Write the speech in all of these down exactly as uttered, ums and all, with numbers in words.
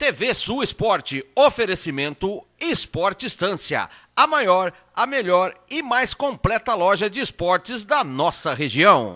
T V Sul Esporte, oferecimento Esporte Estância, a maior, a melhor e mais completa loja de esportes da nossa região.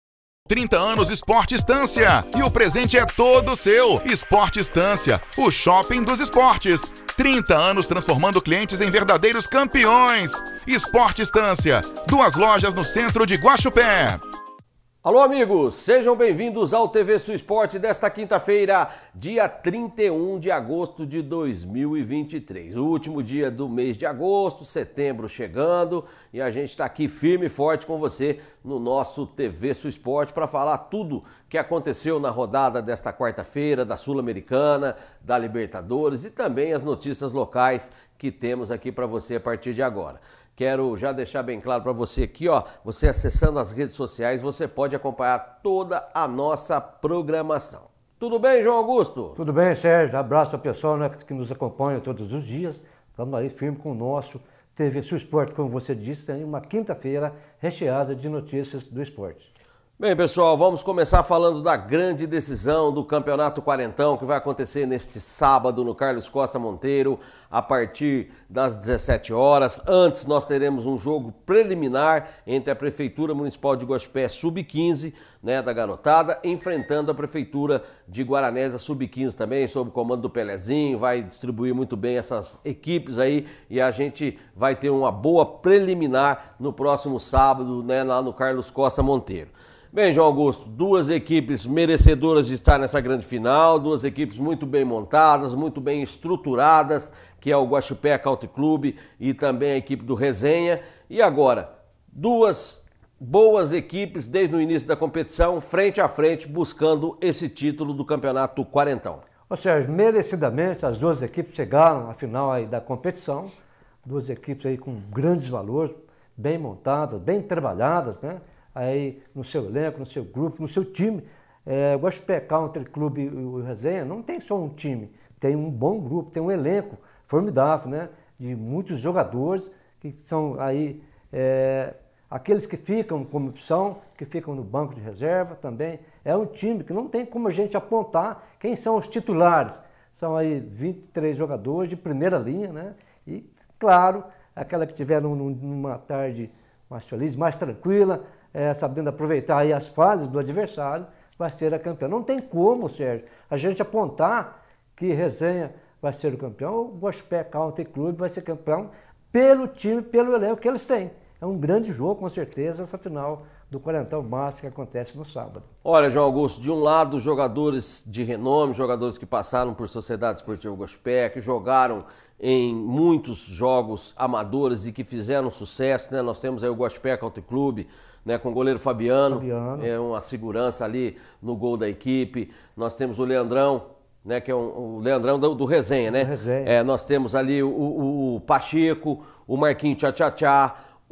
trinta anos Esporte Estância, e o presente é todo seu. Esporte Estância, o shopping dos esportes. trinta anos transformando clientes em verdadeiros campeões. Esporte Estância, duas lojas no centro de Guaxupé. Alô, amigos, sejam bem-vindos ao T V Sul Esporte desta quinta-feira, dia trinta e um de agosto de dois mil e vinte e três. O último dia do mês de agosto, setembro chegando, e a gente está aqui firme e forte com você no nosso T V Sul Esporte para falar tudo que aconteceu na rodada desta quarta-feira, da Sul-Americana, da Libertadores e também as notícias locais que temos aqui para você a partir de agora. Quero já deixar bem claro para você aqui, ó, você acessando as redes sociais, você pode acompanhar toda a nossa programação. Tudo bem, João Augusto? Tudo bem, Sérgio. Abraço ao pessoal, né, que nos acompanha todos os dias. Estamos aí firme com o nosso T V Sul Esporte, como você disse, em uma quinta-feira recheada de notícias do esporte. Bem, pessoal, vamos começar falando da grande decisão do Campeonato Quarentão, que vai acontecer neste sábado no Carlos Costa Monteiro, a partir das dezessete horas. Antes, nós teremos um jogo preliminar entre a Prefeitura Municipal de Guaxupé sub quinze, né, da garotada, enfrentando a Prefeitura de Guaranésia sub quinze também, sob o comando do Pelezinho. Vai distribuir muito bem essas equipes aí e a gente vai ter uma boa preliminar no próximo sábado, né, lá no Carlos Costa Monteiro. Bem, João Augusto, duas equipes merecedoras de estar nessa grande final, duas equipes muito bem montadas, muito bem estruturadas, que é o Guaxupé Country Club e também a equipe do Resenha. E agora, duas boas equipes desde o início da competição, frente a frente, buscando esse título do Campeonato Quarentão. Ô Sérgio, merecidamente as duas equipes chegaram à final aí da competição, duas equipes aí com grandes valores, bem montadas, bem trabalhadas, né? Aí no seu elenco, no seu grupo, no seu time. É, o Guaxupé Country Club e o Resenha não tem só um time, tem um bom grupo, tem um elenco formidável, né? De muitos jogadores que são aí é, aqueles que ficam como opção, que ficam no banco de reserva também. É um time que não tem como a gente apontar quem são os titulares. São aí vinte e três jogadores de primeira linha, né? E, claro, aquela que tiveram numa tarde mais feliz, mais tranquila, É, sabendo aproveitar aí as falhas do adversário, vai ser a campeã. Não tem como, Sérgio, a gente apontar que Resenha vai ser o campeão, ou o Guaxupé Country Club vai ser campeão pelo time, pelo elenco que eles têm. É um grande jogo, com certeza, essa final do Quarentão Master que acontece no sábado. Olha, João Augusto, de um lado, jogadores de renome, jogadores que passaram por Sociedade Esportiva Guaxupé, que jogaram em muitos jogos amadores e que fizeram sucesso, né? Nós temos aí o Guaxupé Country Club, né, com o goleiro Fabiano, Fabiano, é uma segurança ali no gol da equipe. Nós temos o Leandrão, né, que é um, o Leandrão do, do Resenha, né? Do Resenha. É, nós temos ali o, o, o Pacheco, o Marquinho Tchá Tchá Tchá, o,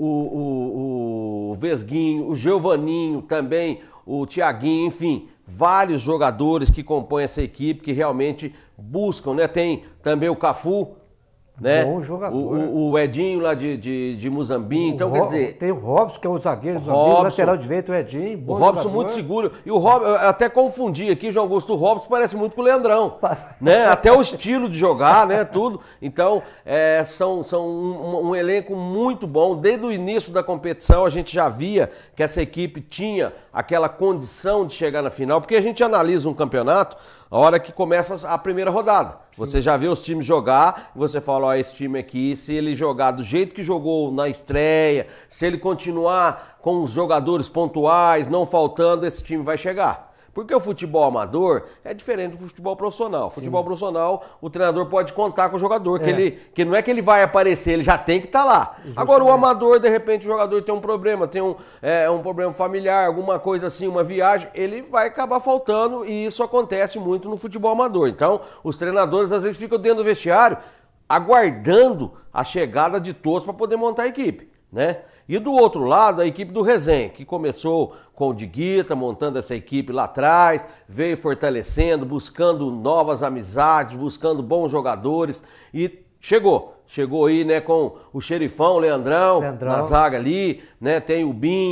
o, o Vesguinho, o Giovaninho também, o Tiaguinho, enfim, vários jogadores que compõem essa equipe que realmente buscam, né? Tem também o Cafu, né? Bom jogador. O, o Edinho lá de, de, de Muzambique, então o quer Ro dizer... Tem o Robson, que é o zagueiro, o Robson, lateral direito, o Edinho, bom o Robson jogador. muito seguro. E o Robson, eu até confundi aqui, João Augusto, o Robson parece muito com o Leandrão, né? Até o estilo de jogar, né? Tudo. Então, é, são, são um, um elenco muito bom. Desde o início da competição, a gente já via que essa equipe tinha aquela condição de chegar na final, porque a gente analisa um campeonato a hora que começa a primeira rodada. Você já vê os times jogar, e você fala, ó, esse time aqui, se ele jogar do jeito que jogou na estreia, se ele continuar com os jogadores pontuais, não faltando, esse time vai chegar. Porque o futebol amador é diferente do futebol profissional. Futebol Sim. profissional, o treinador pode contar com o jogador, é. que, ele, que não é que ele vai aparecer, ele já tem que estar tá lá. Justamente. Agora o amador, de repente o jogador tem um problema, tem um, é, um problema familiar, alguma coisa assim, uma viagem, ele vai acabar faltando e isso acontece muito no futebol amador. Então os treinadores às vezes ficam dentro do vestiário aguardando a chegada de todos para poder montar a equipe, né? E do outro lado, a equipe do Resenha, que começou com o Diguita, montando essa equipe lá atrás, veio fortalecendo, buscando novas amizades, buscando bons jogadores e chegou. Chegou aí, né, com o Xerifão, o Leandrão, Leandrão. na zaga ali, né? Tem o Binho,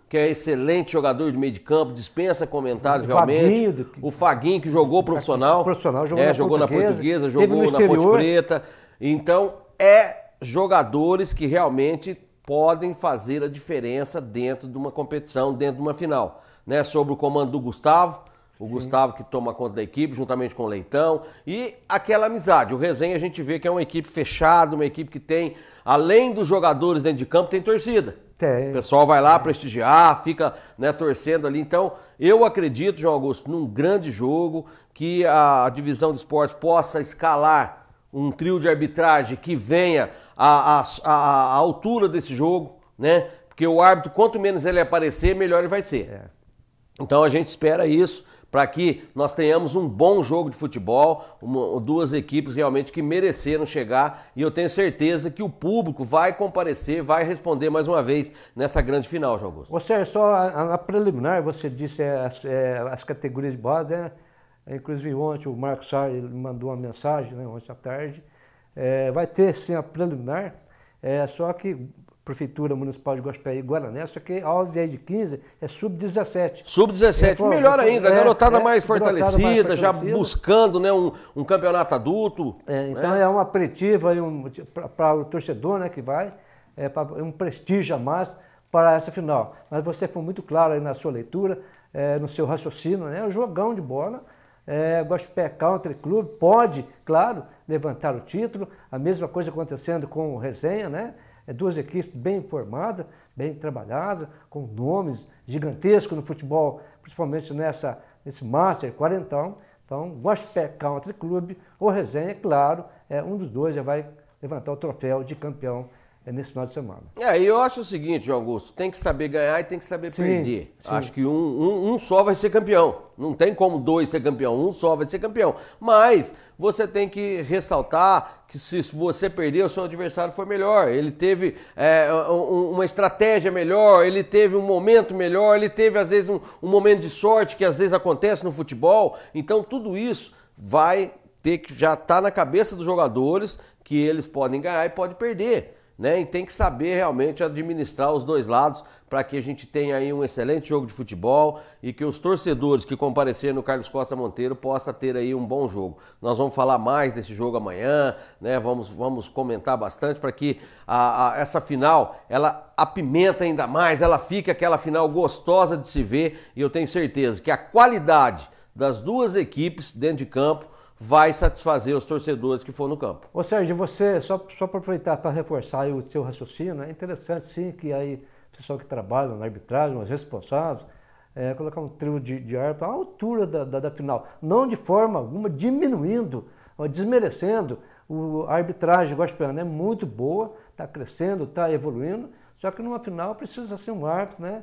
que é excelente jogador de meio de campo, dispensa comentários o realmente. Faguinho, do... O Faguinho, que jogou profissional. Profissional, jogou, é, na, jogou portuguesa, na Portuguesa, jogou jogou na Ponte Preta. Então, é jogadores que realmente podem fazer a diferença dentro de uma competição, dentro de uma final. Né? Sobre o comando do Gustavo, o Sim. Gustavo que toma conta da equipe, juntamente com o Leitão, e aquela amizade. O Resenha a gente vê que é uma equipe fechada, uma equipe que tem, além dos jogadores dentro de campo, tem torcida. Tem. O pessoal vai lá prestigiar, fica, né, torcendo ali. Então, eu acredito, João Augusto, num grande jogo, que a divisão de esportes possa escalar um trio de arbitragem que venha à, à, à altura desse jogo, né? Porque o árbitro, quanto menos ele aparecer, melhor ele vai ser. É. Então a gente espera isso, para que nós tenhamos um bom jogo de futebol, uma, duas equipes realmente que mereceram chegar, e eu tenho certeza que o público vai comparecer, vai responder mais uma vez nessa grande final, João Augusto. Ô Sérgio, só a, a preliminar, você disse é, é, as categorias de base, né? Inclusive ontem o Marcos Sarri mandou uma mensagem, né, ontem à tarde, é, vai ter sim a preliminar, é, só que Prefeitura Municipal de Guaxupé e Guarané, só que ao invés de quinze é sub dezessete. sub dezessete, é, melhor ainda, a garotada é, mais, é, fortalecida, mais fortalecida, já buscando, né, um, um campeonato adulto. É, então né? é uma apretiva um, para o torcedor, né, que vai, é pra, um prestígio a mais para essa final. Mas você foi muito claro aí na sua leitura, é, no seu raciocínio, né, o jogão de bola. É, Guaxupé Country Club pode, claro, levantar o título, a mesma coisa acontecendo com o Resenha, né? É, duas equipes bem formadas, bem trabalhadas, com nomes gigantescos no futebol, principalmente nessa, nesse Master quarentão. Então, Guaxupé Country Club, o Resenha, claro, é, um dos dois já vai levantar o troféu de campeão é, nesse final de semana. É, e eu acho o seguinte, João Augusto, tem que saber ganhar e tem que saber sim, perder. Sim. Acho que um, um, um só vai ser campeão. Não tem como dois ser campeão, um só vai ser campeão. Mas você tem que ressaltar que se você perder, o seu adversário foi melhor. Ele teve é, um, uma estratégia melhor, ele teve um momento melhor, ele teve às vezes um, um momento de sorte que às vezes acontece no futebol. Então tudo isso vai ter que já estar na cabeça dos jogadores que eles podem ganhar e podem perder. Né? E tem que saber realmente administrar os dois lados para que a gente tenha aí um excelente jogo de futebol e que os torcedores que compareceram no Carlos Costa Monteiro possam ter aí um bom jogo. Nós vamos falar mais desse jogo amanhã, né? Vamos, vamos comentar bastante para que a, a, essa final ela apimenta ainda mais, ela fica aquela final gostosa de se ver, e eu tenho certeza que a qualidade das duas equipes dentro de campo vai satisfazer os torcedores que for no campo. Ô Sérgio, você, só, só para aproveitar para reforçar aí o seu raciocínio, é interessante sim que aí o pessoal que trabalha na arbitragem, os responsáveis, é, colocar um trio de, de árbitro à altura da, da, da final, não de forma alguma diminuindo, ou desmerecendo. O, a arbitragem guaxupeana é muito boa, está crescendo, está evoluindo, só que numa final precisa ser um árbitro, né,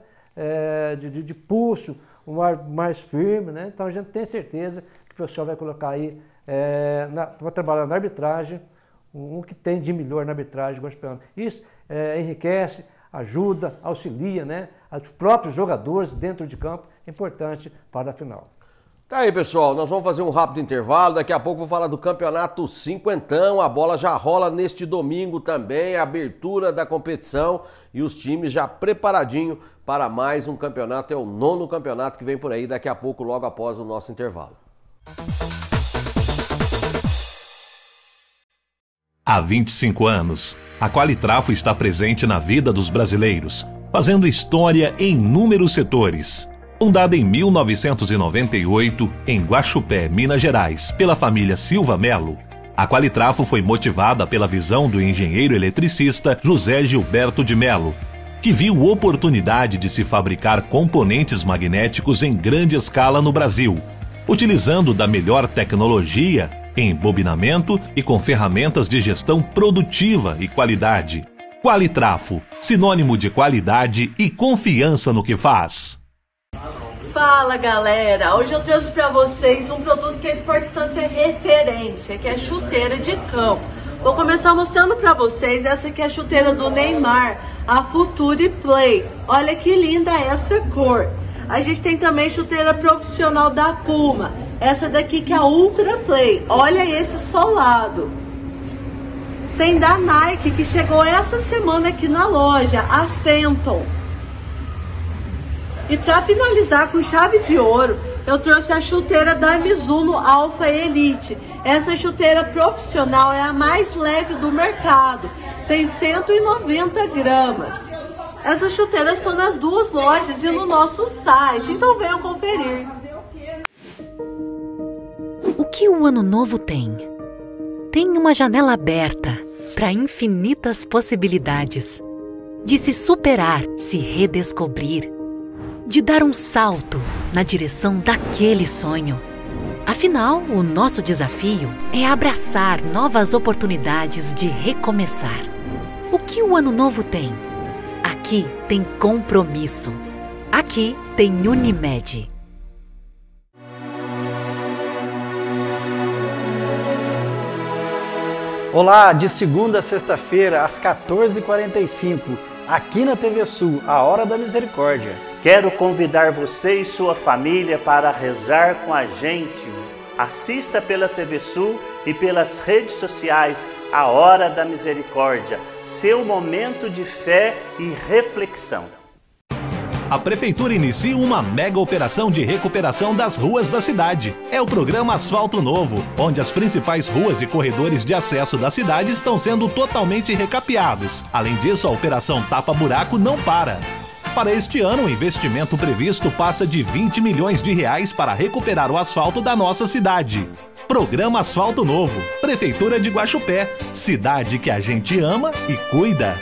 é, de, de, de pulso, um árbitro mais firme, né? Então a gente tem certeza que o pessoal vai colocar aí, é, para trabalhar na arbitragem, um, um que tem de melhor na arbitragem guaxupeana. Isso é, enriquece, ajuda, auxilia, né, os próprios jogadores dentro de campo, importante para a final. Tá aí, pessoal, nós vamos fazer um rápido intervalo, daqui a pouco vou falar do Campeonato Cinquentão, a bola já rola neste domingo também, a abertura da competição e os times já preparadinho para mais um campeonato, é o nono campeonato que vem por aí, daqui a pouco, logo após o nosso intervalo. Há vinte e cinco anos, a Qualitrafo está presente na vida dos brasileiros, fazendo história em inúmeros setores. Fundada em mil novecentos e noventa e oito, em Guaxupé, Minas Gerais, pela família Silva Melo, a Qualitrafo foi motivada pela visão do engenheiro eletricista José Gilberto de Melo, que viu oportunidade de se fabricar componentes magnéticos em grande escala no Brasil, utilizando da melhor tecnologia em bobinamento e com ferramentas de gestão produtiva e qualidade. Qualitrafo, sinônimo de qualidade e confiança no que faz. Fala galera, hoje eu trouxe para vocês um produto que a Sportstance é referência, que é chuteira de cão. Vou começar mostrando para vocês, essa aqui é a chuteira do Neymar, a Future Play. Olha que linda essa cor. A gente tem também chuteira profissional da Puma, essa daqui que é a Ultra Play. Olha esse solado. Tem da Nike que chegou essa semana aqui na loja, a Phantom. E para finalizar com chave de ouro, eu trouxe a chuteira da Mizuno Alpha Elite. Essa chuteira profissional é a mais leve do mercado, tem cento e noventa gramas. Essas chuteiras estão nas duas lojas e no nosso site, então venham conferir. O que o ano novo tem? Tem uma janela aberta para infinitas possibilidades. De se superar, se redescobrir. De dar um salto na direção daquele sonho. Afinal, o nosso desafio é abraçar novas oportunidades de recomeçar. O que o ano novo tem? Aqui tem compromisso. Aqui tem Unimed. Olá, de segunda a sexta-feira, às quatorze e quarenta e cinco, aqui na T V Sul, a Hora da Misericórdia. Quero convidar você e sua família para rezar com a gente. Assista pela T V Sul e pelas redes sociais a Hora da Misericórdia, seu momento de fé e reflexão. A Prefeitura inicia uma mega operação de recuperação das ruas da cidade. É o programa Asfalto Novo, onde as principais ruas e corredores de acesso da cidade estão sendo totalmente recapeados. Além disso, a operação Tapa Buraco não para. Para este ano, o investimento previsto passa de vinte milhões de reais para recuperar o asfalto da nossa cidade. Programa Asfalto Novo, Prefeitura de Guaxupé, cidade que a gente ama e cuida.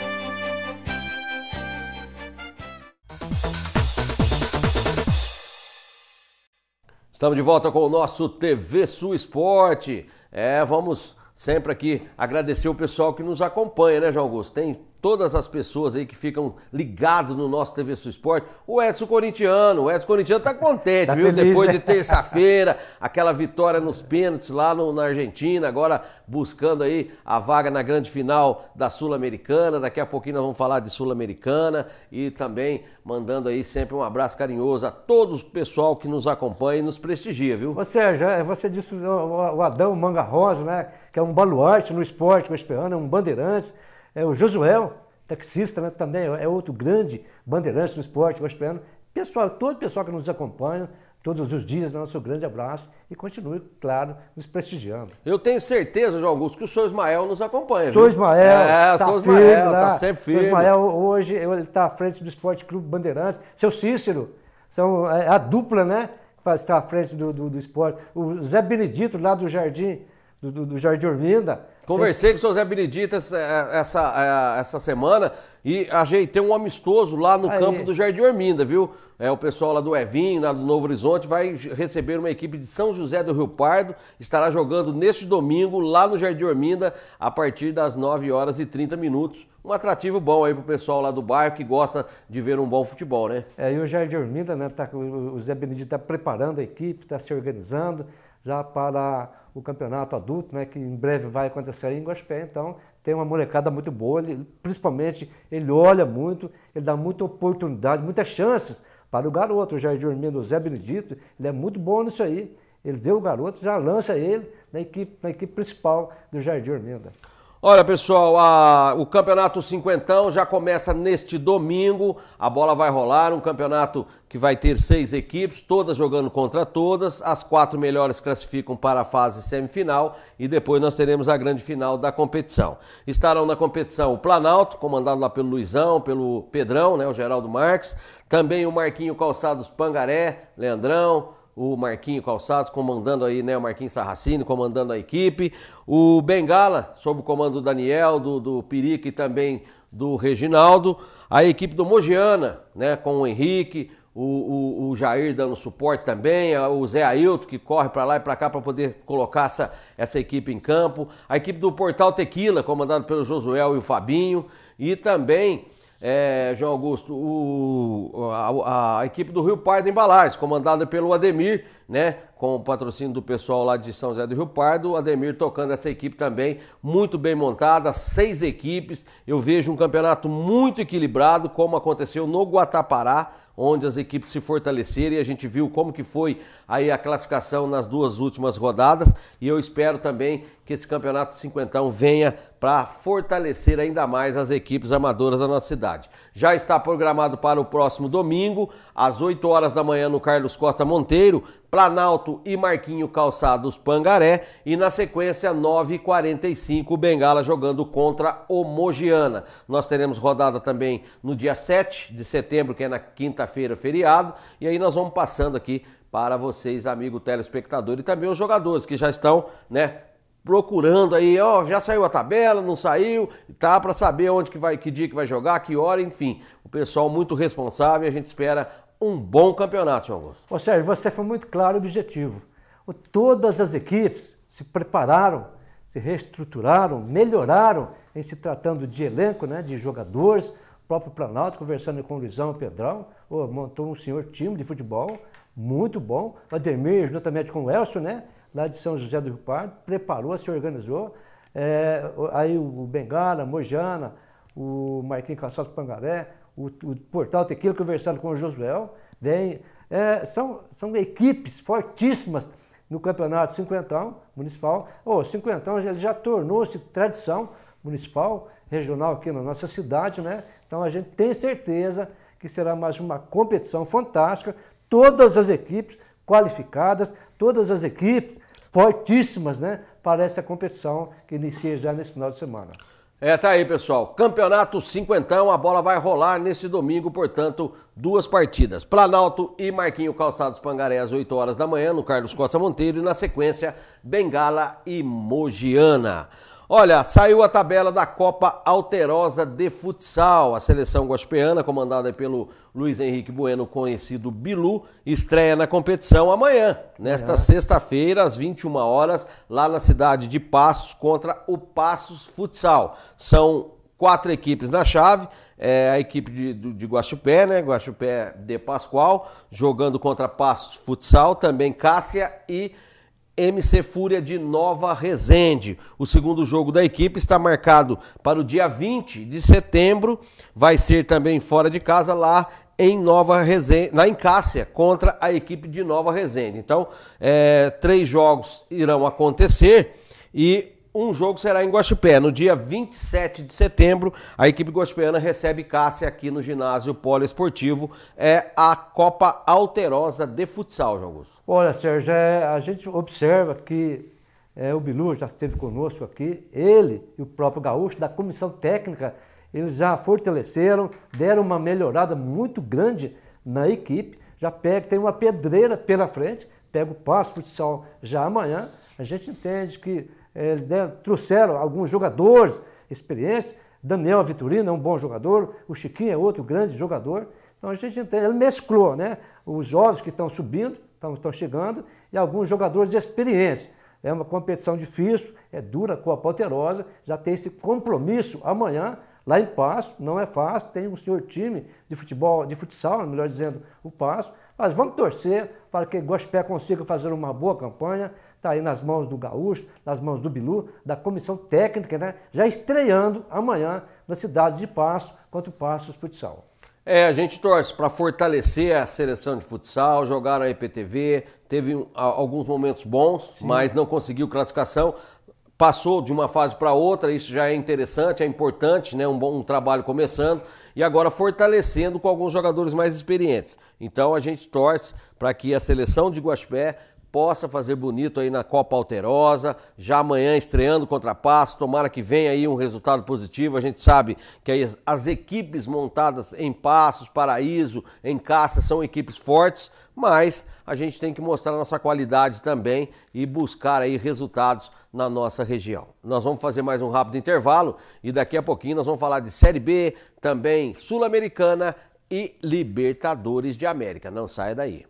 Estamos de volta com o nosso T V Sul Esporte. É, vamos sempre aqui agradecer o pessoal que nos acompanha, né, João Augusto? Tem todas as pessoas aí que ficam ligados no nosso T V Sul Esporte. O Edson Corintiano, o Edson Corintiano tá contente, tá viu? Feliz, depois né? de terça-feira, aquela vitória nos pênaltis lá no, na Argentina, agora buscando aí a vaga na grande final da Sul-Americana. Daqui a pouquinho nós vamos falar de Sul-Americana e também mandando aí sempre um abraço carinhoso a todo o pessoal que nos acompanha e nos prestigia, viu? Ou seja, você disse o Adão Manga Rosa, né? Que é um baluarte no esporte goianiano, é um bandeirante. É o Josuel, taxista, né, também é outro grande bandeirante no esporte goianiano. Pessoal, todo o pessoal que nos acompanha todos os dias, nosso grande abraço e continue, claro, nos prestigiando. Eu tenho certeza, João Augusto, que o senhor Ismael nos acompanha. O senhor Ismael, é, tá o firme, Ismael, lá. tá sempre firme. O Ismael hoje ele está à frente do Esporte Clube Bandeirantes. Seu Cícero, são é, a dupla, né? Que está à frente do, do, do esporte. O Zé Benedito, lá do Jardim, do, do, do Jardim Orminda. Conversei com o seu Zé Benedito essa, essa, essa semana e ajeitei um amistoso lá no Aí. campo do Jardim Orminda, viu? É, o pessoal lá do Evinho, lá do Novo Horizonte, vai receber uma equipe de São José do Rio Pardo, estará jogando neste domingo lá no Jardim Orminda a partir das nove horas e trinta minutos. Um atrativo bom aí pro pessoal lá do bairro que gosta de ver um bom futebol, né? É, e o Jardim Orminda, né, tá, o Zé Benedito está preparando a equipe, está se organizando já para o campeonato adulto, né, que em breve vai acontecer aí em Guaxupé. Então tem uma molecada muito boa, ele, principalmente ele olha muito, ele dá muita oportunidade, muitas chances para o garoto. O Jardim Orminda, o Zé Benedito, ele é muito bom nisso aí. Ele vê o garoto, já lança ele na equipe, na equipe principal do Jardim Orminda. Olha, pessoal, a, o Campeonato Cinquentão já começa neste domingo, a bola vai rolar, um campeonato que vai ter seis equipes, todas jogando contra todas, as quatro melhores classificam para a fase semifinal e depois nós teremos a grande final da competição. Estarão na competição o Planalto, comandado lá pelo Luizão, pelo Pedrão, né, o Geraldo Marques, também o Marquinho Calçados Pangaré, Leandrão, o Marquinho Calçados comandando aí, né, o Marquinho Sarracini comandando a equipe, o Bengala, sob o comando do Daniel, do, do Pirica e também do Reginaldo, a equipe do Mogiana, né, com o Henrique, o, o, o Jair dando suporte também, o Zé Ailton que corre para lá e para cá para poder colocar essa, essa equipe em campo, a equipe do Portal Tequila, comandado pelo Josuel e o Fabinho, e também... É, João Augusto, o, a, a equipe do Rio Pardo Embalagens, comandada pelo Ademir, né, com o patrocínio do pessoal lá de São José do Rio Pardo, o Ademir tocando essa equipe também, muito bem montada, seis equipes, eu vejo um campeonato muito equilibrado, como aconteceu no Guatapará, onde as equipes se fortaleceram e a gente viu como que foi aí a classificação nas duas últimas rodadas, e eu espero também que esse campeonato cinquentão venha para fortalecer ainda mais as equipes amadoras da nossa cidade. Já está programado para o próximo domingo, às oito horas da manhã no Carlos Costa Monteiro, Planalto e Marquinho Calçados Pangaré, e na sequência nove e quarenta e cinco o Bengala jogando contra o Mogiana. Nós teremos rodada também no dia sete de setembro, que é na quinta-feira, feriado, e aí nós vamos passando aqui para vocês, amigo telespectador, e também os jogadores que já estão, né, procurando aí, ó, já saiu a tabela, não saiu, tá, para saber onde que vai, que dia que vai jogar, que hora, enfim. O pessoal muito responsável e a gente espera um bom campeonato, João Augusto. Ô Sérgio, você foi muito claro e objetivo. Todas as equipes se prepararam, se reestruturaram, melhoraram em se tratando de elenco, né, de jogadores. O próprio Planalto, conversando com o Luizão e o Pedrão, oh, montou um senhor time de futebol, muito bom. O Ademir, juntamente com o Elcio, né, lá de São José do Rio Pardo, preparou, se organizou. É, aí o Bengala, Mojana, o Marquinhos Calçados Pangaré, o, o Portal Tequila, conversando com o Josuel. Vem, é, são, são equipes fortíssimas no campeonato cinquentão municipal. O oh, cinquentão ele já tornou-se tradição municipal, regional aqui na nossa cidade, né? Então a gente tem certeza que será mais uma competição fantástica. Todas as equipes qualificadas, todas as equipes fortíssimas, né, para essa competição que inicia já nesse final de semana. É, tá aí, pessoal. Campeonato cinquentão, a bola vai rolar nesse domingo, portanto, duas partidas. Planalto e Marquinho Calçados Pangaré às oito horas da manhã, no Carlos Costa Monteiro, e na sequência, Bengala e Mogiana. Olha, saiu a tabela da Copa Alterosa de Futsal. A seleção guaxipeana, comandada pelo Luiz Henrique Bueno, conhecido Bilu, estreia na competição amanhã, nesta é. sexta-feira, às vinte e uma horas, lá na cidade de Passos, contra o Passos Futsal. São quatro equipes na chave, é a equipe de, de, de Guaxupé, né? Guaxupé de Pascoal, jogando contra Passos Futsal, também Cássia e M C Fúria de Nova Resende. O segundo jogo da equipe está marcado para o dia vinte de setembro, vai ser também fora de casa lá em Nova Resende, na Encássia, contra a equipe de Nova Resende. Então, é, três jogos irão acontecer e um jogo será em Guaxupé. No dia vinte e sete de setembro, a equipe guaxipeana recebe Cássia aqui no ginásio poliesportivo. É a Copa Alterosa de Futsal, João Augusto. Olha, Sérgio, é, a gente observa que é, o Bilu já esteve conosco aqui, ele e o próprio Gaúcho, da comissão técnica, eles já fortaleceram, deram uma melhorada muito grande na equipe, já pega, tem uma pedreira pela frente, pega o Passo Futsal já amanhã. A gente entende que eles trouxeram alguns jogadores experientes. Daniel Vitorino é um bom jogador, o Chiquinho é outro grande jogador. Então a gente entende, ele mesclou, né, os jovens que estão subindo, estão, estão chegando, e alguns jogadores de experiência. É uma competição difícil, é dura, Copa Alterosa, já tem esse compromisso amanhã, lá em Passo, não é fácil, tem um senhor time de futebol, de futsal, melhor dizendo, o Passo, mas vamos torcer para que o Guaxupé consiga fazer uma boa campanha. Está aí nas mãos do Gaúcho, nas mãos do Bilu, da comissão técnica, né? Já estreando amanhã na cidade de Passo contra o Passos Futsal. É, a gente torce para fortalecer a seleção de futsal, jogaram a I P T V, teve um, alguns momentos bons, sim, mas não conseguiu classificação. Passou de uma fase para outra, isso já é interessante, é importante, né? Um bom um trabalho começando e agora fortalecendo com alguns jogadores mais experientes. Então a gente torce para que a seleção de Guaxupé possa fazer bonito aí na Copa Alterosa, já amanhã estreando contra Passo, tomara que venha aí um resultado positivo. A gente sabe que aí as, as equipes montadas em Passos, Paraíso, em Cássia são equipes fortes, mas a gente tem que mostrar a nossa qualidade também e buscar aí resultados na nossa região. Nós vamos fazer mais um rápido intervalo e daqui a pouquinho nós vamos falar de Série B, também Sul-Americana e Libertadores de América. Não saia daí.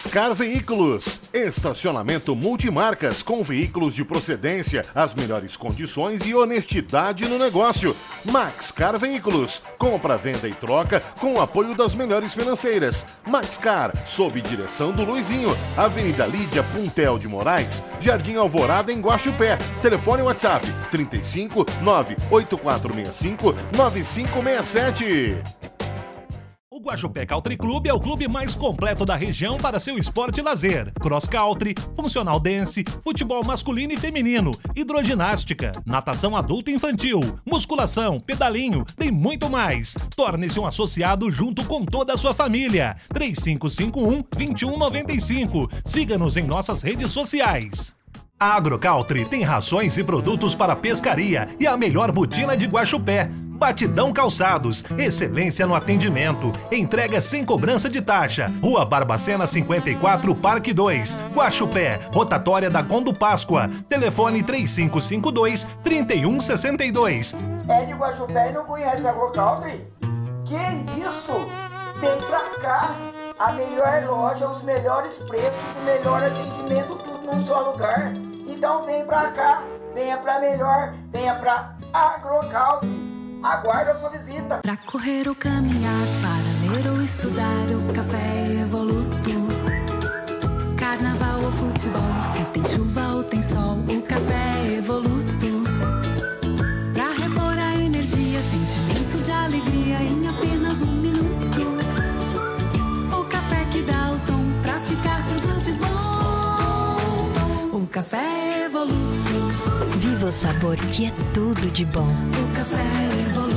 Maxcar Veículos, estacionamento multimarcas com veículos de procedência, as melhores condições e honestidade no negócio. Maxcar Veículos, compra, venda e troca com o apoio das melhores financeiras. Maxcar, sob direção do Luizinho, Avenida Lídia Puntel de Moraes, Jardim Alvorada em Guaxupé. Telefone WhatsApp trinta e cinco, nove oito quatro seis cinco, nove cinco seis sete. O Guaxupé Country Club é o clube mais completo da região para seu esporte e lazer. Cross country, funcional dance, futebol masculino e feminino, hidroginástica, natação adulto e infantil, musculação, pedalinho, tem muito mais. Torne-se um associado junto com toda a sua família. três cinco cinco um, dois um nove cinco. Siga-nos em nossas redes sociais. A AgroCountry tem rações e produtos para pescaria e a melhor botina de Guaxupé. Batidão Calçados, excelência no atendimento, entrega sem cobrança de taxa. Rua Barbacena cinquenta e quatro, Parque dois, Guaxupé, rotatória da Gondo Páscoa. Telefone três cinco cinco dois, três um seis dois. É de Guaxupé e não conhece a AgroCountry? Que isso? Vem pra cá! A melhor loja, os melhores preços, o melhor atendimento, tudo num só lugar. Então vem pra cá, venha pra melhor, venha pra AgroCountry. Aguardo a sua visita. Pra correr ou caminhar, para ler ou estudar, o café é Evoluto. Carnaval ou futebol, se tem chuva ou tem sol, o café é Evoluto. Pra repor a energia, sentimento de alegria em apenas um minuto. O café que dá o tom pra ficar tudo de bom. O café é Evoluto. Viva o sabor que é tudo de bom. O café é Evoluto.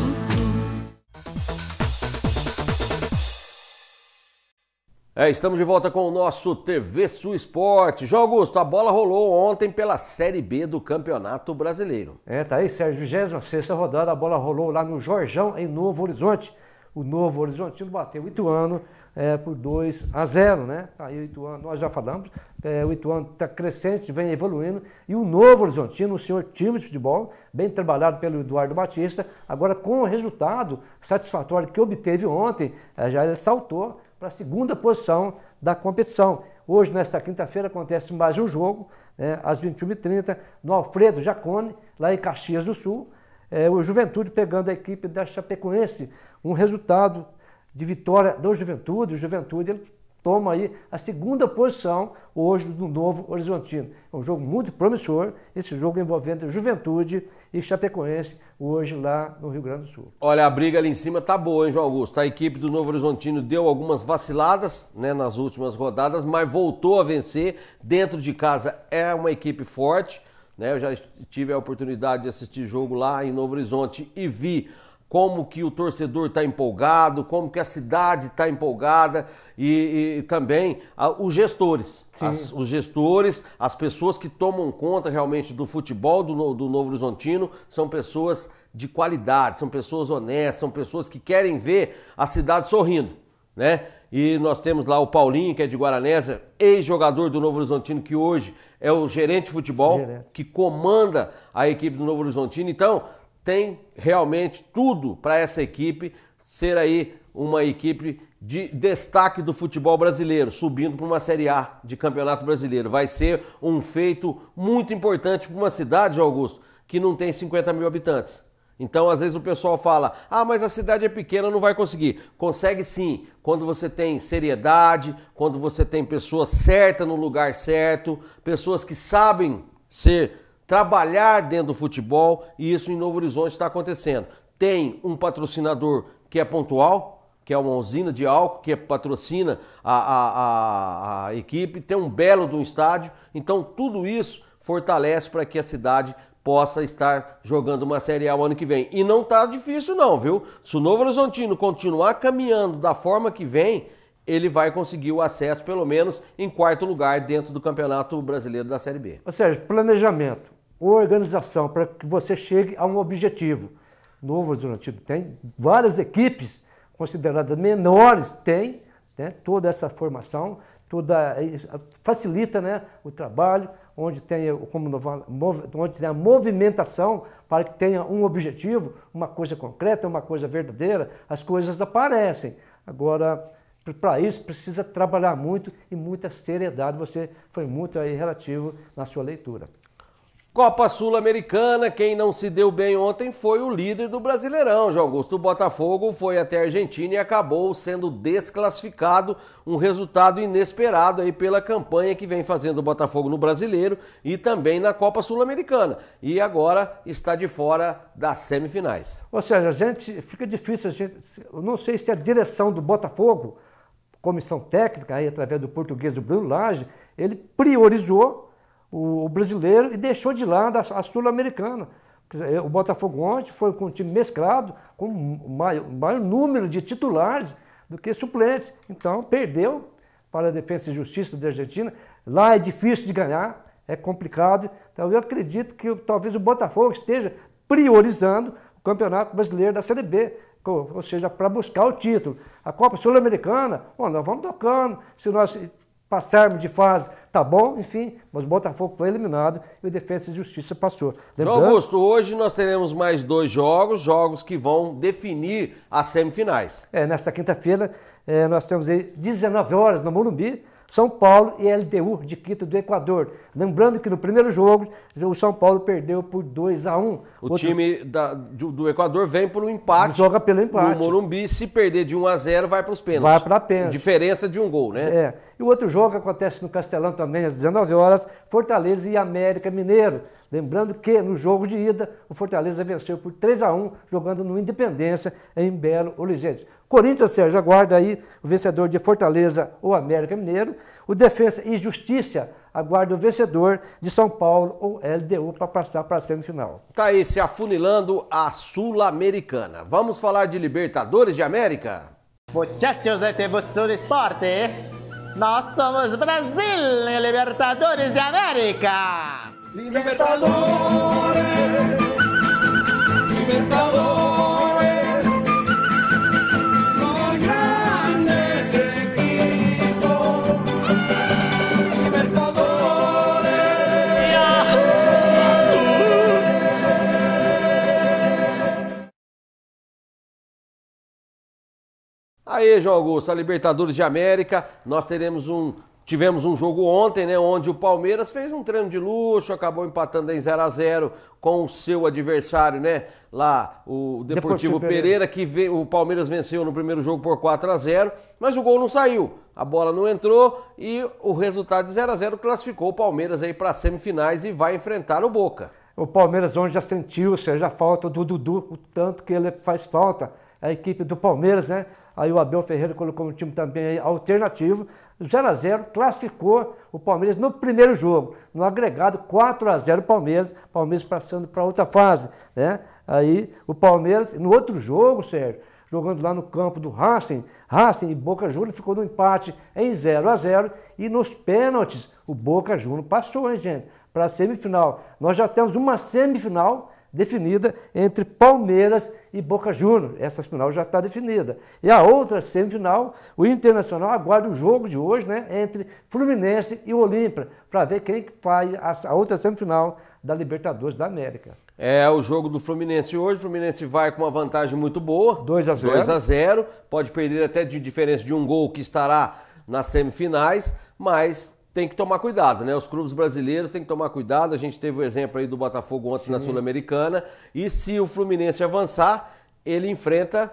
É, estamos de volta com o nosso T V Sul Esporte. João Augusto, a bola rolou ontem pela Série B do Campeonato Brasileiro. É, tá aí, Sérgio, vigésima sexta rodada, a bola rolou lá no Jorjão, em Novo Horizonte. O Novo Horizontino bateu o Ituano é, por dois a zero, né? Tá aí o Ituano, nós já falamos, é, o Ituano está crescente, vem evoluindo, e o Novo Horizontino, o senhor time de futebol, bem trabalhado pelo Eduardo Batista, agora com o resultado satisfatório que obteve ontem, é, já ele saltou para a segunda posição da competição. Hoje, nesta quinta-feira, acontece mais um jogo, né, às vinte e uma e trinta, no Alfredo Jacone, lá em Caxias do Sul, é, o Juventude pegando a equipe da Chapecoense, um resultado de vitória do Juventude. O Juventude ele toma aí a segunda posição hoje do Novo Horizontino. É um jogo muito promissor, esse jogo envolvendo Juventude e Chapecoense, hoje lá no Rio Grande do Sul. Olha, a briga ali em cima tá boa, hein, João Augusto? A equipe do Novo Horizontino deu algumas vaciladas, né, nas últimas rodadas, mas voltou a vencer. Dentro de casa é uma equipe forte, né? Eu já tive a oportunidade de assistir jogo lá em Novo Horizonte e vi como que o torcedor está empolgado, como que a cidade está empolgada e, e também a, os gestores, as, os gestores, as pessoas que tomam conta realmente do futebol do, do Novo Horizontino são pessoas de qualidade, são pessoas honestas, são pessoas que querem ver a cidade sorrindo, né? E nós temos lá o Paulinho, que é de Guaranésia, ex-jogador do Novo Horizontino, que hoje é o gerente de futebol, gerente. que comanda a equipe do Novo Horizontino. Então, tem realmente tudo para essa equipe ser aí uma equipe de destaque do futebol brasileiro, subindo para uma Série A de Campeonato Brasileiro. Vai ser um feito muito importante para uma cidade, João Augusto, que não tem cinquenta mil habitantes. Então, às vezes o pessoal fala, ah, mas a cidade é pequena, não vai conseguir. Consegue sim, quando você tem seriedade, quando você tem pessoas certas no lugar certo, pessoas que sabem ser... trabalhar dentro do futebol, e isso em Novo Horizonte está acontecendo. Tem um patrocinador que é pontual, que é uma usina de álcool, que patrocina a, a, a, a equipe, tem um belo de um estádio, então tudo isso fortalece para que a cidade possa estar jogando uma Série A o ano que vem. E não está difícil não, viu? Se o Novo Horizontino continuar caminhando da forma que vem, ele vai conseguir o acesso, pelo menos, em quarto lugar dentro do Campeonato Brasileiro da Série B. Ou seja, planejamento, organização, para que você chegue a um objetivo. Novo Horizontino tem várias equipes consideradas menores, tem, né, toda essa formação, toda, facilita, né, o trabalho, onde tem, como, onde tem a movimentação para que tenha um objetivo, uma coisa concreta, uma coisa verdadeira, as coisas aparecem. Agora, para isso precisa trabalhar muito e muita seriedade. Você foi muito aí relativo na sua leitura. Copa Sul-Americana, quem não se deu bem ontem foi o líder do Brasileirão, João Augusto. O Botafogo foi até a Argentina e acabou sendo desclassificado, um resultado inesperado aí pela campanha que vem fazendo o Botafogo no Brasileiro e também na Copa Sul-Americana. E agora está de fora das semifinais. Ou seja, a gente, fica difícil, a gente, eu não sei se a direção do Botafogo, comissão técnica, aí, através do português do Bruno Lage, ele priorizou o brasileiro e deixou de lado a, a Sul-Americana. O Botafogo ontem foi com um time mesclado, com maior, maior número de titulares do que suplentes. Então, perdeu para a Defensa e Justiça da Argentina. Lá é difícil de ganhar, é complicado. Então, eu acredito que talvez o Botafogo esteja priorizando o Campeonato Brasileiro da Série B, ou seja, para buscar o título. A Copa Sul-Americana, bom, nós vamos tocando, se nós passarmos de fase, tá bom, enfim, mas o Botafogo foi eliminado e o Defensa e Justiça passou. Lembrando... João Augusto, hoje nós teremos mais dois jogos, jogos que vão definir as semifinais. É, nesta quinta-feira é, nós temos aí dezenove horas no Morumbi, São Paulo e L D U de Quito do Equador. Lembrando que no primeiro jogo o São Paulo perdeu por dois a um. O Outro... time da, do, do Equador vem por um empate. Joga pelo empate. No Morumbi, se perder de um a zero, vai para os pênaltis. Vai para pênalti. Diferença de um gol, né? É. E o outro jogo acontece no Castelão também às dezenove horas, Fortaleza e América Mineiro. Lembrando que no jogo de ida, o Fortaleza venceu por três a um, jogando no Independência em Belo Horizonte. Corinthians, Sérgio, aguarda aí o vencedor de Fortaleza ou América Mineiro. O Defensa e Justiça aguarda o vencedor de São Paulo ou L D U para passar para a semifinal. Tá aí se afunilando a Sul-Americana. Vamos falar de Libertadores de América? Muchachos de T V Sul Esporte, nós somos Brasil em Libertadores de América. Libertadores, Libertadores, los grandes equipos, Libertadores. Aí, João Augusto, a Libertadores de América, nós teremos um... Tivemos um jogo ontem, né, onde o Palmeiras fez um treino de luxo, acabou empatando em zero a zero com o seu adversário, né, lá, o Deportivo, Deportivo Pereira, que veio, o Palmeiras venceu no primeiro jogo por quatro a zero, mas o gol não saiu, a bola não entrou e o resultado de zero a zero classificou o Palmeiras aí para as semifinais e vai enfrentar o Boca. O Palmeiras hoje já sentiu, seja, a falta do Dudu, o tanto que ele faz falta, a equipe do Palmeiras, né? Aí o Abel Ferreira colocou um time também aí alternativo, zero a zero, classificou o Palmeiras no primeiro jogo, no agregado quatro a zero Palmeiras, Palmeiras passando para outra fase, né? Aí o Palmeiras, no outro jogo, Sérgio, jogando lá no campo do Racing, Racing e Boca Juniors ficou no empate em zero a zero e nos pênaltis o Boca Juniors passou, hein, gente, para a semifinal. Nós já temos uma semifinal definida entre Palmeiras e Boca Juniors. Essa final já está definida. E a outra semifinal, o Internacional aguarda o jogo de hoje, né, entre Fluminense e Olímpia, para ver quem faz a outra semifinal da Libertadores da América. É o jogo do Fluminense hoje. O Fluminense vai com uma vantagem muito boa. dois a zero. dois a zero. Pode perder até de diferença de um gol que estará nas semifinais, mas tem que tomar cuidado, né? Os clubes brasileiros têm que tomar cuidado. A gente teve o exemplo aí do Botafogo ontem, sim, na Sul-Americana. E se o Fluminense avançar, ele enfrenta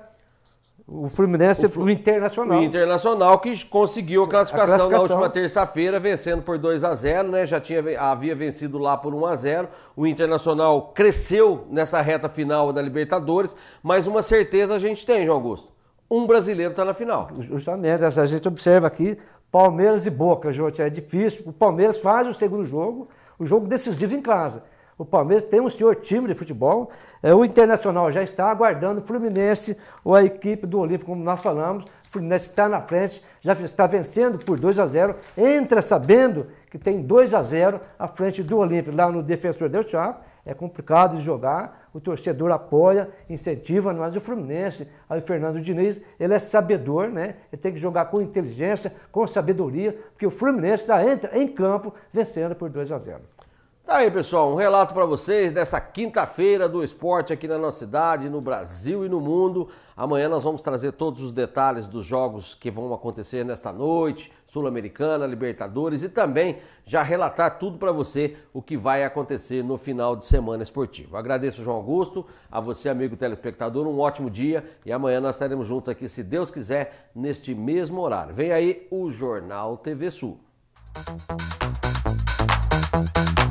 o Fluminense, o, Flu... o Internacional. O Internacional, que conseguiu a classificação, a classificação. na última terça-feira, vencendo por dois a zero, né? Já tinha, havia vencido lá por um a zero. O Internacional cresceu nessa reta final da Libertadores, mas uma certeza a gente tem, João Augusto. Um brasileiro está na final. Justamente, a gente observa aqui Palmeiras e Boca, Jote, é difícil. O Palmeiras faz o segundo jogo, o jogo decisivo em casa. O Palmeiras tem um senhor time de futebol, é, o Internacional já está aguardando o Fluminense ou a equipe do Olímpico, como nós falamos. O Fluminense está na frente, já está vencendo por dois a zero, entra sabendo que tem dois a zero à frente do Olímpico, lá no Defensor del Chaco. É complicado de jogar, o torcedor apoia, incentiva, mas o Fluminense, aí o Fernando Diniz, ele é sabedor, né? Ele tem que jogar com inteligência, com sabedoria, porque o Fluminense já entra em campo vencendo por dois a zero. Tá Tá aí, pessoal, um relato para vocês dessa quinta-feira do esporte aqui na nossa cidade, no Brasil e no mundo. Amanhã nós vamos trazer todos os detalhes dos jogos que vão acontecer nesta noite, Sul-Americana, Libertadores, e também já relatar tudo para você o que vai acontecer no final de semana esportivo. Agradeço, João Augusto, a você, amigo telespectador, um ótimo dia e amanhã nós estaremos juntos aqui, se Deus quiser, neste mesmo horário. Vem aí o Jornal T V Sul.